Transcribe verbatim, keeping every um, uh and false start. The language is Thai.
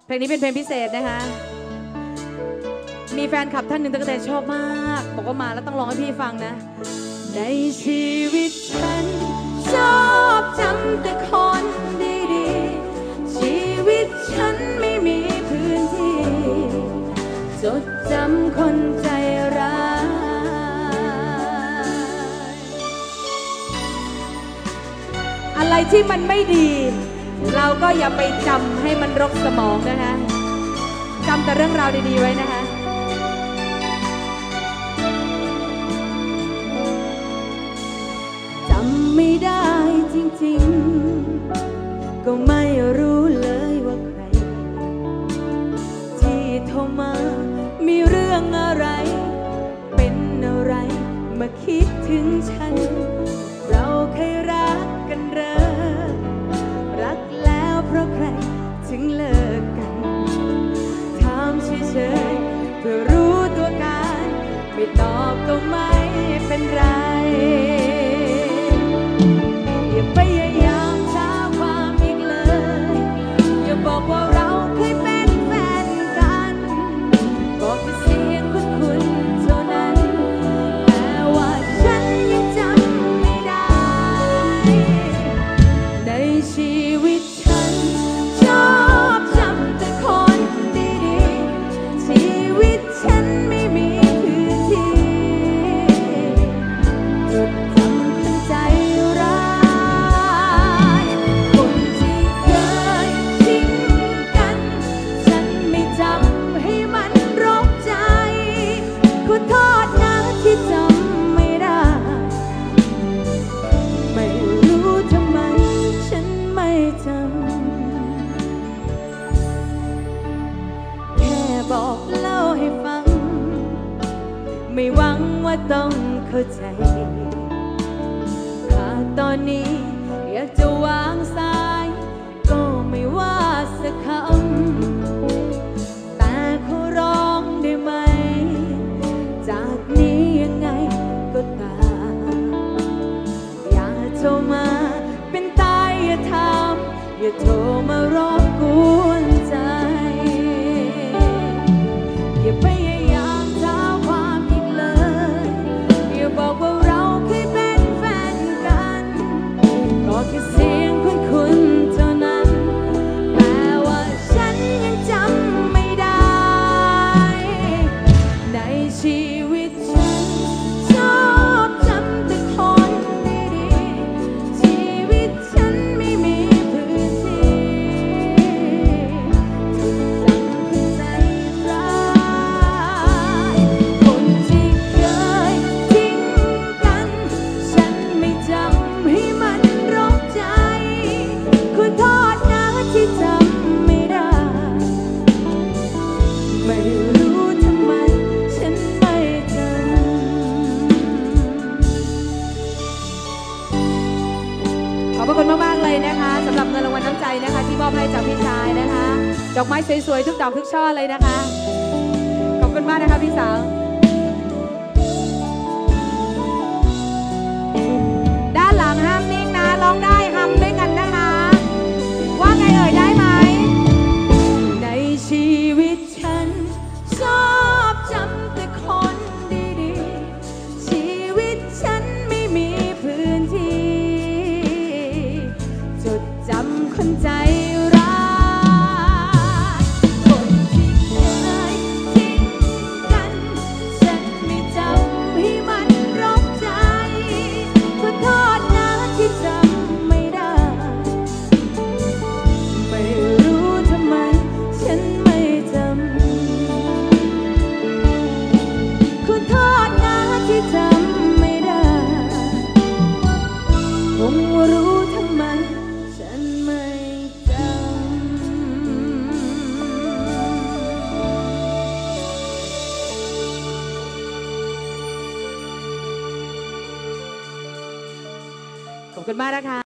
เพลงนี้เป็นเพลงพิเศษนะคะมีแฟนคลับท่านหนึ่งตั้งแต่ชอบมากบอกว่ามาแล้วต้องร้องให้พี่ฟังนะในชีวิตฉันชอบจำแต่คนดีๆชีวิตฉันไม่มีพื้นที่จดจำคนใจร้ายอะไรที่มันไม่ดีเราก็อย่าไปจำให้มันรกสมองนะคะจำแต่เรื่องราวดีๆไว้นะคะจำไม่ได้จริงๆก็ไม่รู้เลยว่าใครที่โทรมามีเรื่องอะไรเป็นอะไรมาคิดถึงฉันเราเคยรักกันเริ่มรักแล้วเพราะใครถึงเลิกกันถามเฉยๆเพื่อรู้ตัวกันไม่ตอบก็ไม่เป็นไรอย่าพยายามท้าความอีกเลยอย่าบอกว่าเราเคยเป็นแฟนกันบอกแค่เสียงคุ้นๆเท่านั้นแต่ว่าฉันยังจำไม่ได้ในชีวิตฉันชอบจำแต่คนดีๆชีวิตฉันไม่มีพื้นที่จดจำคนใจร้ายคนที่เคยทิ้งกันฉันไม่จำให้มันรกใจขอโทษนะที่จำไม่ได้ไม่รู้ทำไมฉันไม่จำแค่บอกเล่าให้ฟังไม่หวังว่าต้องเข้าใจถ้าตอนนี้อยากจะวางสายก็ไม่ว่าสักคำแต่ขอร้องได้ไหมจากนี้ยังไงก็ตามอย่าโทรมาเป็นตายอย่าถามอย่าโทรมารบกวนใจอย่าพยายามท้าความอีกเลยอย่าบอกว่าเราเคยเป็นแฟนกันก็แค่เสียงคุ้นๆเท่านั้นแต่ว่าฉันยังจำไม่ได้ในชีวิตฉันชอบจำแต่คนดีๆชีวิตฉันไม่มีพื้นที่จดจำคนใจร้ายคนที่เคยทิ้งกันฉันไม่จำให้มันรกใจขอโทษนะที่จำไม่ได้ไม่รู้ทำไมฉันไม่จำขอบพระคุณมากๆเลยนะคะสำหรับเงินรางวัลน้ำใจนะคะที่มอบให้จากพี่ชายนะคะดอกไม้สวยๆทุกดอกทุกช่อเลยนะคะขอบคุณมากนะคะพี่สาวด้านหลังห้ามนิ่งนะร้องได้ฮัมด้วยกันนะคะว่าไงเอ่ยได้ไหมในชีวิตฉันชอบจำแต่คนดีๆชีวิตฉันไม่มีพื้นที่จดจำคนใจร้ายคนที่เคยทิ้งกันฉันไม่จำให้มันรกใจขอโทษนะที่จำไม่ได้ไม่รู้ทำไมฉันไม่จำขอโทษนะที่จำไม่ได้คงรู้ทำไมฉันไม่จำขอบคุณมากนะคะ